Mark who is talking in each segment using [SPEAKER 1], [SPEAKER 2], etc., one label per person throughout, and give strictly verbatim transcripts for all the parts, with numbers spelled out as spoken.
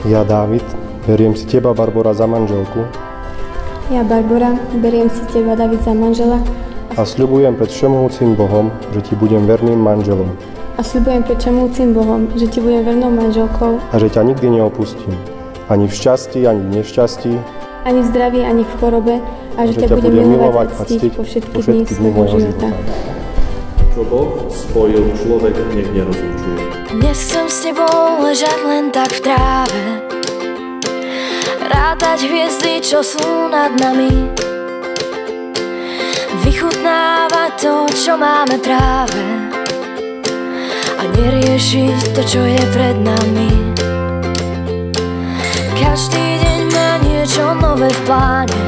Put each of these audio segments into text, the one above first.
[SPEAKER 1] Ja, Dávid, beriem si teba, Barbora, za manželku
[SPEAKER 2] Ja, Barbora, beriem si teba, Dávid, za manžela
[SPEAKER 1] a sľubujem pred všemohúcim Bohom, že ti budem verným manželom
[SPEAKER 2] a sľubujem pred všemohúcim Bohom, že ti budem vernou manželkou
[SPEAKER 1] a že ťa nikdy neopustím, ani v šťastí, ani v nešťastí,
[SPEAKER 2] ani v zdraví, ani v chorobe a že, že ťa budem milovať a ctiť po všetky dní svojho života.
[SPEAKER 3] Čo Boh spojil, človek nech nerozlučuje.
[SPEAKER 4] Nechcem s tebou ležať len tak v tráve, rátať hviezdy, čo sú nad nami, vychutnávať to, čo máme práve a neriešiť to, čo je pred nami. Každý deň má niečo nové v pláne,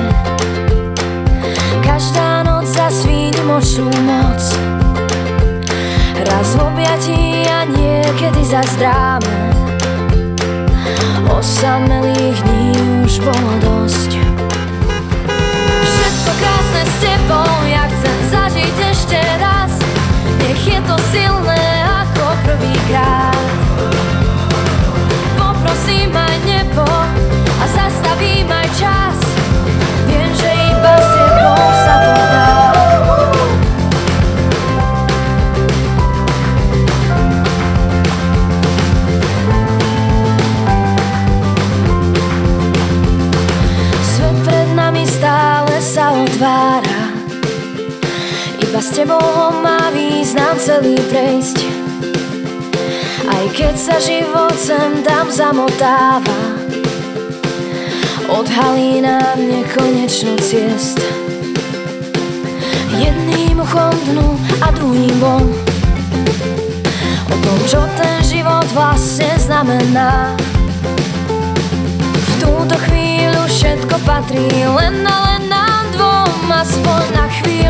[SPEAKER 4] každá noc zasví výnimočnú moc. Raz v objatí a niekedy zas dráme, osamelých dní už bolo dosť. Všetko krásne s tebou, ja chcem zažiť ešte raz, nech je to silné ako prvýkrát. Poprosím aj nebo a zastavím aj čas, viem, že iba s tebou sa to dá. Svet pred nami stále sa otvára, iba s tebou má význam celý prejsť. Aj keď sa život sem tam zamotáva, odhalí nám nekonečnú ciest. Jedným uchom dnu a druhým von, o tom, čo ten život vlastne znamená. V túto chvíľu všetko patrí len a len nám dvom, aspoň na chvíľu.